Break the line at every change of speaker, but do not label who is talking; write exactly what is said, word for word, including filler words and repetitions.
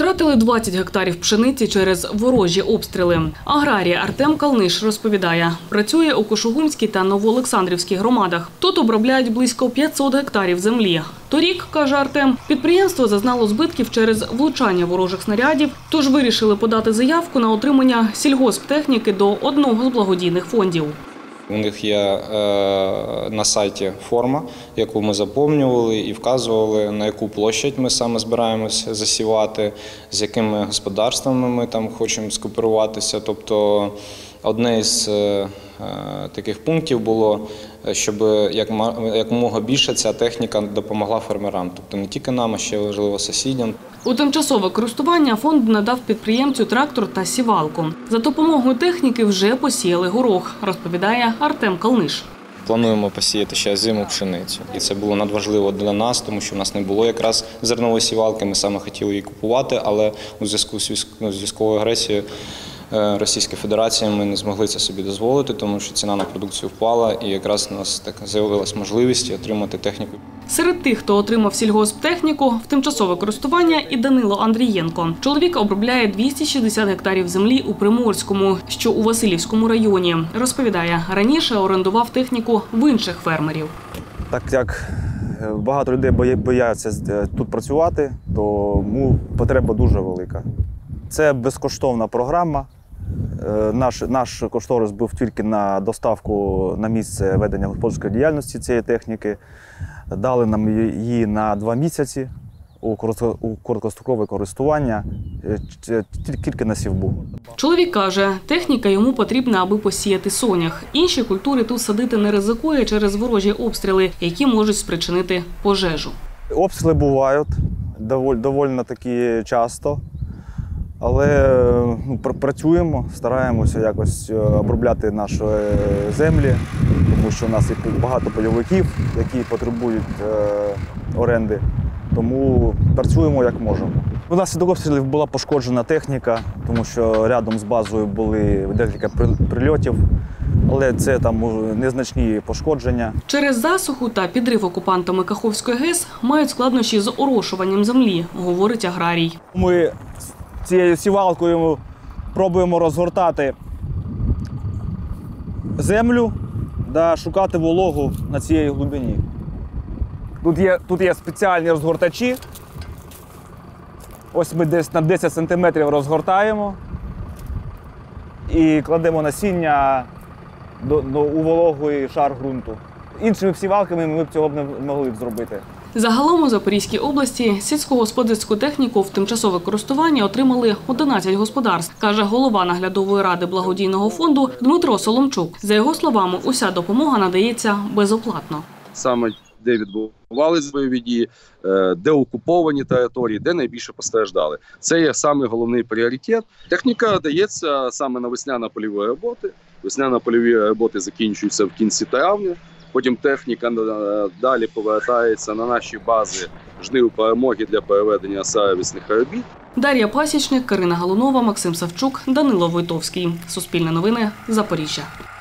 Втратили двадцять гектарів пшениці через ворожі обстріли. Аграрій Артем Калниш розповідає, працює у Кошугумській та Новоолександрівській громадах. Тут обробляють близько п'ятсот гектарів землі. Торік, каже Артем, підприємство зазнало збитків через влучання ворожих снарядів, тож вирішили подати заявку на отримання сільгосптехніки до одного з благодійних фондів.
У них є е, на сайті форма, яку ми заповнювали і вказували, на яку площадь ми саме збираємося засівати, з якими господарствами ми там хочемо скооперуватися. Тобто одне із е, таких пунктів було, щоб якомога більше ця техніка допомогла фермерам. Тобто не тільки нам, а ще важливо сусідям.
У тимчасове користування фонд надав підприємцю трактор та сівалку. За допомогою техніки вже посіяли горох, розповідає Артем Калниш.
Плануємо посіяти ще зиму пшеницю. І це було надважливо для нас, тому що в нас не було якраз зернової сівалки, ми саме хотіли її купувати, але у зв'язку з військовою агресією Російської Федерації ми не змогли це собі дозволити, тому що ціна на продукцію впала і якраз у нас так з'явилась можливість отримати техніку.
Серед тих, хто отримав сільгосптехніку, в тимчасове користування і Данило Андрієнко. Чоловік обробляє двісті шістдесят гектарів землі у Приморському, що у Василівському районі. Розповідає, раніше орендував техніку в інших фермерів.
Так як багато людей бояться тут працювати, тому потреба дуже велика. Це безкоштовна програма. Наш, наш кошторис був тільки на доставку на місце ведення господарської діяльності цієї техніки. Дали нам її на два місяці у короткострокове користування, тільки на сівбу.
Чоловік каже, техніка йому потрібна, аби посіяти сонях. Інші культури тут садити не ризикує через ворожі обстріли, які можуть спричинити пожежу.
Обстріли бувають доволі, доволі таки часто. Але ну, працюємо, стараємося якось обробляти наші землі, тому що у нас є багато бойовиків, які потребують е, оренди, тому працюємо як можемо. У нас від обстрілів була пошкоджена техніка, тому що рядом з базою були декілька прильотів, але це там незначні пошкодження.
Через засуху та підрив окупантами Каховської ГЕС мають складнощі з орошуванням землі, говорить аграрій.
Ми цією сівалкою пробуємо розгортати землю та шукати вологу на цій глибині. Тут є, тут є спеціальні розгортачі. Ось ми десь на десять сантиметрів розгортаємо і кладемо насіння до, до, у вологий шар ґрунту. Іншими сівалками ми б цього б не могли б зробити.
Загалом у Запорізькій області сільськогосподарську техніку в тимчасове користування отримали одинадцять господарств, каже голова наглядової ради благодійного фонду Дмитро Соломчук. За його словами, уся допомога надається безоплатно.
Саме де відбувалися бойові дії, де окуповані території, де найбільше постраждали. Це є саме головний пріоритет. Техніка дається саме на весняно-польові роботи. Весняно-польові роботи закінчуються в кінці травня. Потім техніка далі повертається на наші бази жнив перемоги для переведення сервісних робіт.
Дар'я Пасічник, Карина Галунова, Максим Савчук, Данило Войтовський. Суспільне новини, Запоріжжя.